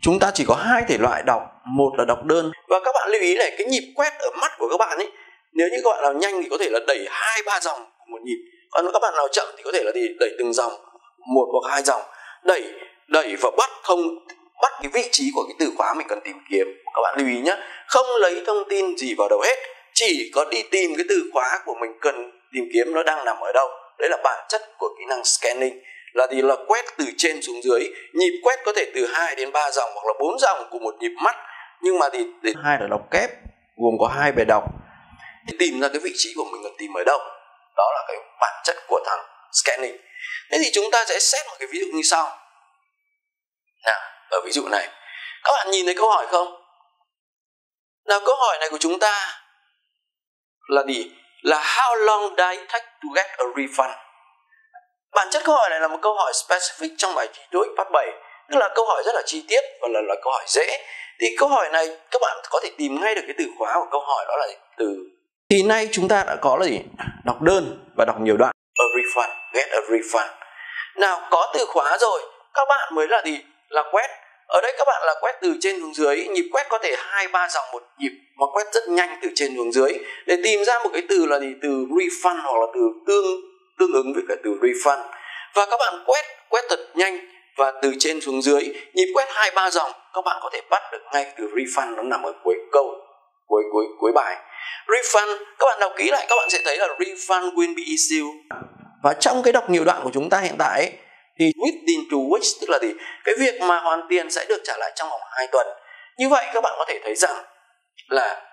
chúng ta chỉ có hai thể loại đọc, một là đọc đơn. Và các bạn lưu ý này, cái nhịp quét ở mắt của các bạn ấy, nếu như các bạn nào nhanh thì có thể là đẩy 2-3 dòng một nhịp, còn các bạn nào chậm thì có thể là đẩy từng dòng, 1 hoặc 2 dòng, đẩy và bắt cái vị trí của cái từ khóa mình cần tìm kiếm. Các bạn lưu ý nhé, không lấy thông tin gì vào đầu hết, chỉ có đi tìm cái từ khóa của mình cần tìm kiếm nó đang nằm ở đâu. Đấy là bản chất của kỹ năng scanning, là quét từ trên xuống dưới. Nhịp quét có thể từ 2 đến 3 dòng hoặc là 4 dòng của một nhịp mắt, nhưng mà hai là đọc kép gồm có 2 bài đọc, thì tìm ra cái vị trí của mình cần tìm ở đâu. Đó là cái bản chất của thằng scanning. Thế thì chúng ta sẽ xét một cái ví dụ như sau. Nào, ở ví dụ này, các bạn nhìn thấy câu hỏi không? Nào, câu hỏi này của chúng ta là gì? Là how long did it take to get a refund? Bản chất câu hỏi này là một câu hỏi specific trong bài thi TOEIC Part 7, tức là câu hỏi rất là chi tiết và là câu hỏi dễ. Thì câu hỏi này các bạn có thể tìm ngay được cái từ khóa của câu hỏi, đó là từ. Thì nay chúng ta đã có là gì? Đọc đơn và đọc nhiều đoạn. A refund, get a refund. Nào, có từ khóa rồi, các bạn mới là gì? Là quét. Ở đây các bạn là quét từ trên xuống dưới, nhịp quét có thể 2-3 dòng một nhịp, mà quét rất nhanh từ trên xuống dưới để tìm ra một cái từ là gì? Từ refund hoặc là từ tương ứng với cả từ refund. Và các bạn quét thật nhanh và từ trên xuống dưới, nhịp quét 2-3 dòng, các bạn có thể bắt được ngay từ refund, nó nằm ở cuối câu, cuối bài. Refund, các bạn đọc kỹ lại các bạn sẽ thấy là refund will be issued. Và trong cái đọc nhiều đoạn của chúng ta hiện tại ấy, thì within 2 weeks, tức là gì? Cái việc mà hoàn tiền sẽ được trả lại trong vòng 2 tuần. Như vậy các bạn có thể thấy rằng là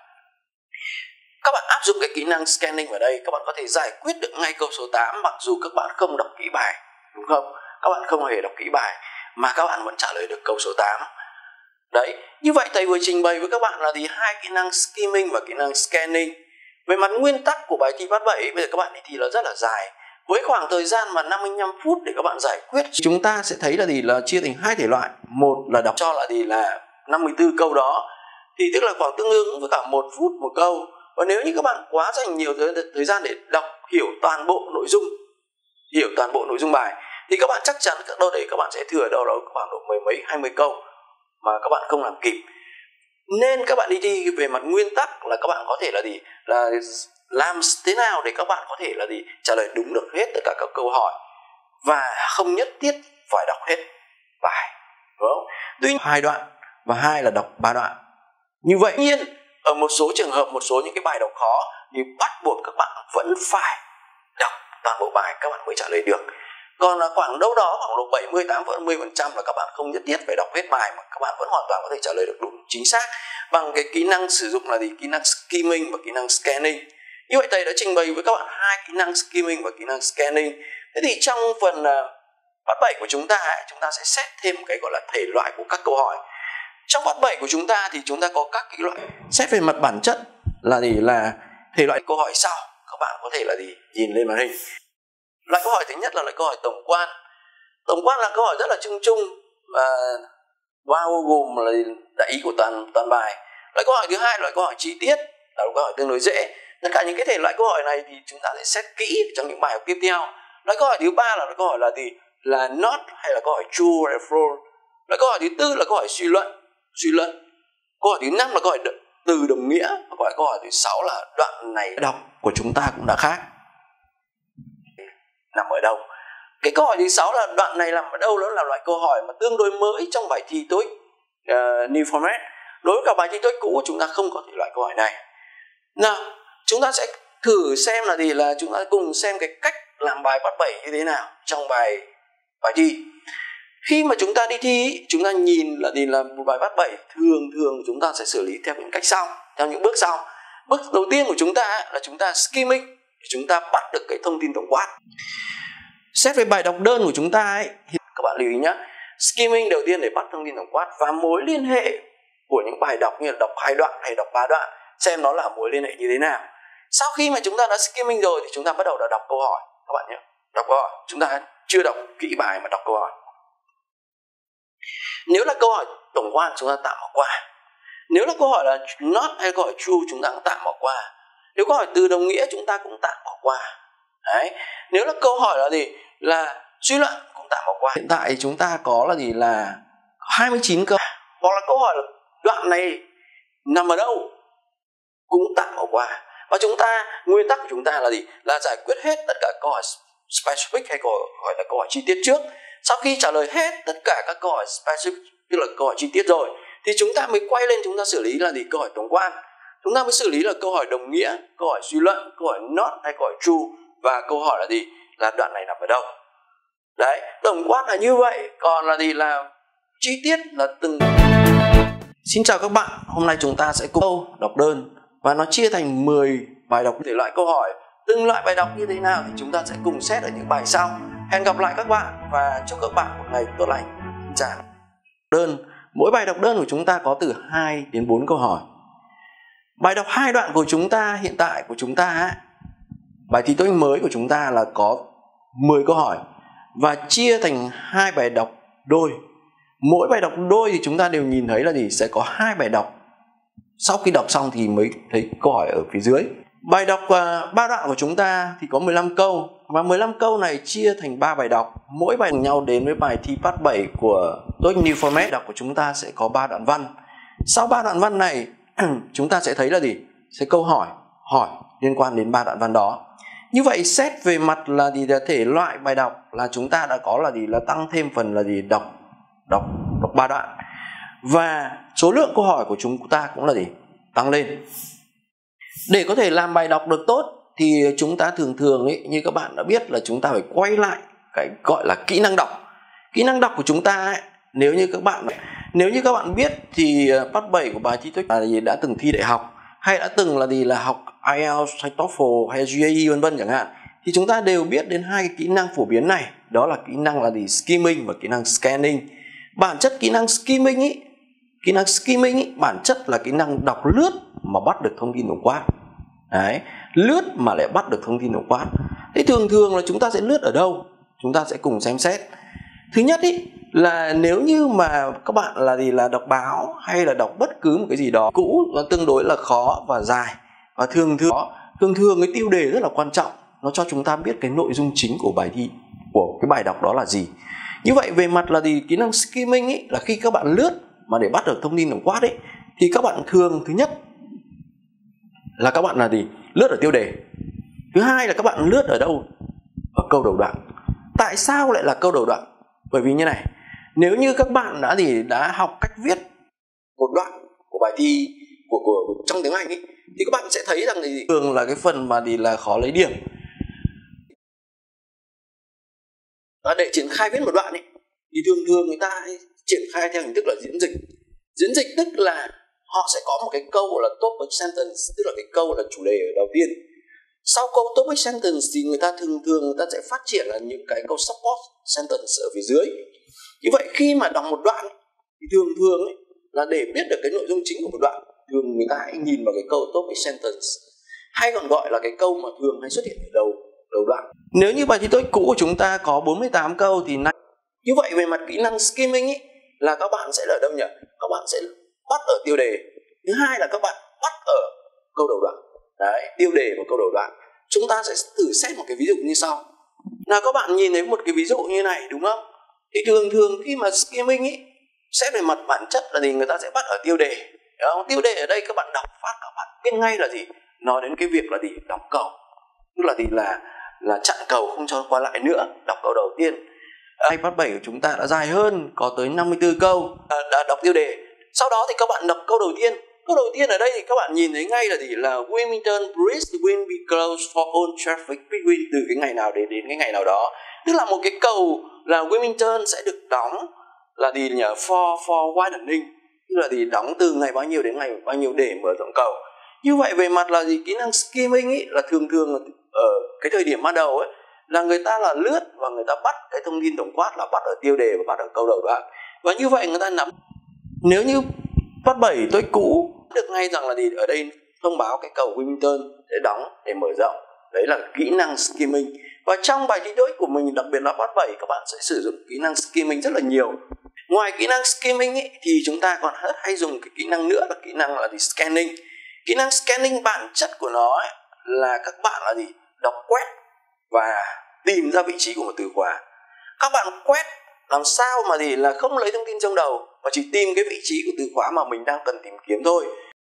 các bạn áp dụng cái kỹ năng scanning vào đây, các bạn có thể giải quyết được ngay câu số 8 mặc dù các bạn không đọc kỹ bài, đúng không? Các bạn không hề đọc kỹ bài mà các bạn vẫn trả lời được câu số 8. Đấy, như vậy thầy vừa trình bày với các bạn là hai kỹ năng skimming và kỹ năng scanning. Về mặt nguyên tắc của bài thi Part 7, bây giờ các bạn đi thi là rất là dài, với khoảng thời gian mà 55 phút để các bạn giải quyết. Chúng ta sẽ thấy là chia thành hai thể loại. Một là đọc cho là 54 câu đó, thì tức là khoảng tương ứng với cả 1 phút một câu. Và nếu như các bạn quá dành nhiều thời gian để đọc hiểu toàn bộ nội dung bài, thì các bạn chắc chắn đâu đấy các bạn sẽ thừa đâu đó khoảng độ 10 mấy 20 câu mà các bạn không làm kịp. Nên các bạn đi thi về mặt nguyên tắc là các bạn có thể là làm thế nào để các bạn có thể trả lời đúng được hết tất cả các câu hỏi và không nhất thiết phải đọc hết bài, đúng không? Tuy 2 đoạn và 2 là đọc 3 đoạn. Như vậy nhiên ở một số trường hợp, một số những cái bài đọc khó thì bắt buộc các bạn vẫn phải đọc toàn bộ bài các bạn mới trả lời được. Còn là khoảng đâu đó khoảng độ 70-80% là các bạn không nhất thiết phải đọc hết bài mà các bạn vẫn hoàn toàn có thể trả lời được đúng chính xác bằng cái kỹ năng sử dụng là kỹ năng skimming và kỹ năng scanning. Như vậy thầy đã trình bày với các bạn hai kỹ năng skimming và kỹ năng scanning. Thế thì trong phần Part 7 của chúng ta sẽ xét thêm cái gọi là thể loại của các câu hỏi. Trong Part 7 của chúng ta thì chúng ta có các cái loại xét về mặt bản chất là là thể loại câu hỏi sau. Các bạn có thể nhìn lên màn hình. Loại câu hỏi thứ nhất là loại câu hỏi tổng quan. Tổng quan là câu hỏi rất là chung chung và bao gồm là đại ý của toàn bài. Loại câu hỏi thứ hai là loại câu hỏi chi tiết, là câu hỏi tương đối dễ. Tất cả những cái thể loại câu hỏi này thì chúng ta sẽ xét kỹ trong những bài học tiếp theo. Loại câu hỏi thứ ba là loại câu hỏi là not hay là câu hỏi true hay false. Loại câu hỏi thứ tư là câu hỏi suy luận. Câu hỏi thứ 5 là câu hỏi từ đồng nghĩa. Và câu hỏi thứ 6 là đoạn này đọc của chúng ta cũng đã khác. Nằm ở đâu? Cái câu hỏi thứ 6 là đoạn này nằm ở đâu, đó là loại câu hỏi mà tương đối mới trong bài thi TOEIC New Format. Đối với cả bài thi TOEIC cũ chúng ta không có thể loại câu hỏi này. Nào, chúng ta sẽ thử xem là chúng ta cùng xem cái cách làm bài Part 7 như thế nào trong bài thi. Khi mà chúng ta đi thi, chúng ta nhìn là một bài Part 7 thường chúng ta sẽ xử lý theo những cách sau, theo những bước sau. Bước đầu tiên của chúng ta là chúng ta skimming, để chúng ta bắt được cái thông tin tổng quát. Xét về bài đọc đơn của chúng ta thì các bạn lưu ý nhé. Skimming đầu tiên để bắt thông tin tổng quát và mối liên hệ của những bài đọc như là đọc 2 đoạn hay đọc 3 đoạn, xem nó là mối liên hệ như thế nào. Sau khi mà chúng ta đã skimming rồi thì chúng ta bắt đầu đọc câu hỏi các bạn nhé. Đọc câu hỏi, chúng ta chưa đọc kỹ bài mà đọc câu hỏi. Nếu là câu hỏi tổng quan chúng ta tạm bỏ qua. Nếu là câu hỏi là not hay câu hỏi true chúng ta cũng tạm bỏ qua. Nếu câu hỏi từ đồng nghĩa chúng ta cũng tạm bỏ qua. Đấy. Nếu là câu hỏi là suy luận cũng tạm bỏ qua. Hiện tại chúng ta có là 29 câu hoặc là câu hỏi là đoạn này nằm ở đâu, cũng tạm bỏ qua. Và chúng ta, nguyên tắc của chúng ta là gì? Là giải quyết hết tất cả câu hỏi specific hay câu hỏi là câu hỏi chi tiết trước. Sau khi trả lời hết tất cả các câu hỏi specific, tức là câu hỏi chi tiết rồi, thì chúng ta mới quay lên chúng ta xử lý là gì? Câu hỏi tổng quan. Chúng ta mới xử lý là câu hỏi đồng nghĩa, câu hỏi suy luận, câu hỏi not hay câu hỏi true, và câu hỏi là gì? Là đoạn này nằm ở đâu. Đấy, tổng quát là như vậy. Còn là gì? Là chi tiết là từng. Xin chào các bạn, hôm nay chúng ta sẽ cùng câu đọc đơn và nó chia thành 10 bài đọc thể loại câu hỏi. Từng loại bài đọc như thế nào thì chúng ta sẽ cùng xét ở những bài sau. Hẹn gặp lại các bạn và chúc các bạn một ngày tốt lành. Xin chào. Đơn, mỗi bài đọc đơn của chúng ta có từ 2 đến 4 câu hỏi. Bài đọc 2 đoạn của chúng ta hiện tại của chúng ta, bài thi TOEIC mới của chúng ta là có 10 câu hỏi và chia thành 2 bài đọc đôi. Mỗi bài đọc đôi thì chúng ta đều nhìn thấy là gì? Sẽ có 2 bài đọc. Sau khi đọc xong thì mới thấy câu hỏi ở phía dưới. Bài đọc 3 đoạn của chúng ta thì có 15 câu và 15 câu này chia thành 3 bài đọc. Mỗi bài cùng nhau đến với bài thi Part 7 của TOEIC New Format. Đọc của chúng ta sẽ có 3 đoạn văn. Sau 3 đoạn văn này chúng ta sẽ thấy là gì? Sẽ câu hỏi liên quan đến 3 đoạn văn đó. Như vậy xét về mặt là gì? Là thể loại bài đọc là chúng ta đã có là gì? Là tăng thêm phần là gì? Đọc 3 đoạn. Và số lượng câu hỏi của chúng ta cũng là gì? Tăng lên. Để có thể làm bài đọc được tốt thì chúng ta thường ấy, như các bạn đã biết là chúng ta phải quay lại cái gọi là kỹ năng đọc. Kỹ năng đọc của chúng ta ấy, nếu như các bạn biết thì part 7 của bài thi TOEIC là gì? Đã từng thi đại học hay đã từng là gì? Là học IELTS hay TOEFL hay GRE vân vân chẳng hạn, thì chúng ta đều biết đến 2 cái kỹ năng phổ biến này. Đó là kỹ năng là gì? Skimming và kỹ năng scanning. Bản chất kỹ năng skimming ý, bản chất là kỹ năng đọc lướt mà bắt được thông tin tổng quát. Đấy, lướt mà lại bắt được thông tin tổng quát. Thế thường là chúng ta sẽ lướt ở đâu? Chúng ta sẽ cùng xem xét. Thứ nhất ý, là nếu như mà các bạn là gì? Là đọc báo hay là đọc bất cứ một cái gì đó cũ, nó tương đối là khó và dài. Và thường cái tiêu đề rất là quan trọng. Nó cho chúng ta biết cái nội dung chính của bài thi, của cái bài đọc đó là gì. Như vậy về mặt là gì? Kỹ năng skimming ý, là khi các bạn lướt mà để bắt được thông tin tổng quát ấy, thì các bạn thường thứ nhất là các bạn là gì? Lướt ở tiêu đề. Thứ hai là các bạn lướt ở đâu? Ở câu đầu đoạn. Tại sao lại là câu đầu đoạn? Bởi vì như này, nếu như các bạn đã học cách viết một đoạn của bài thi của trong tiếng Anh ấy, thì các bạn sẽ thấy rằng thì thường là cái phần mà là khó lấy điểm. Và để triển khai viết một đoạn ấy, thì thường người ta triển khai theo hình thức là diễn dịch. Diễn dịch tức là họ sẽ có một cái câu là topic sentence, tức là cái câu là chủ đề ở đầu tiên. Sau câu topic sentence thì người ta thường người ta sẽ phát triển là những cái câu support sentence ở phía dưới. Như vậy khi mà đọc một đoạn thì thường ấy, là để biết được cái nội dung chính của một đoạn, thường người ta hãy nhìn vào cái câu topic sentence, hay còn gọi là cái câu mà thường hay xuất hiện ở đầu đoạn. Nếu như bài thi TOEIC cũ của chúng ta có 48 câu thì như vậy về mặt kỹ năng skimming ý, là các bạn sẽ ở đâu nhỉ? Các bạn sẽ bắt ở tiêu đề. Thứ hai là các bạn bắt ở câu đầu đoạn. Đấy, tiêu đề và câu đầu đoạn. Chúng ta sẽ thử xét một cái ví dụ như sau. Nào các bạn nhìn thấy một cái ví dụ như này đúng không? Thì thường khi mà skimming ý, xét về mặt bản chất là gì? Người ta sẽ bắt ở tiêu đề. Đúng không? Tiêu đề ở đây các bạn đọc phát các bạn biết ngay là gì? Nói đến cái việc là gì? Đọc cầu. Tức là gì? Là chặn cầu không cho qua lại nữa. Đọc câu đầu tiên. Part 7 của chúng ta đã dài hơn, có tới 54 câu. Đã đọc tiêu đề. Sau đó thì các bạn đọc câu đầu tiên. Câu đầu tiên ở đây thì các bạn nhìn thấy ngay là gì? Là Wilmington Bridge will be closed for all traffic between, từ cái ngày nào đến cái ngày nào đó. Tức là một cái cầu là Wilmington sẽ được đóng là gì nhỉ? For widening. Tức là gì? Đóng từ ngày bao nhiêu đến ngày bao nhiêu để mở rộng cầu. Như vậy về mặt là gì? Kỹ năng skimming ý, là thường ở cái thời điểm ban đầu ấy, là người ta là lướt và người ta bắt cái thông tin tổng quát là bắt ở tiêu đề và bắt ở câu đầu đoạn. Và như vậy người ta nắm. Nếu như part 7 TOEIC cũ được ngay rằng là gì? Ở đây thông báo cái cầu Wilmington để đóng, để mở rộng. Đấy là kỹ năng skimming. Và trong bài thi TOEIC của mình, đặc biệt là part 7, các bạn sẽ sử dụng kỹ năng skimming rất là nhiều. Ngoài kỹ năng skimming ý, thì chúng ta còn rất hay dùng cái kỹ năng nữa là kỹ năng là gì? Scanning. Kỹ năng scanning bản chất của nó ấy, là các bạn là gì? Đọc quét và tìm ra vị trí của một từ khóa. Các bạn quét làm sao mà là không lấy thông tin trong đầu và chỉ tìm cái vị trí của từ khóa mà mình đang cần tìm kiếm thôi.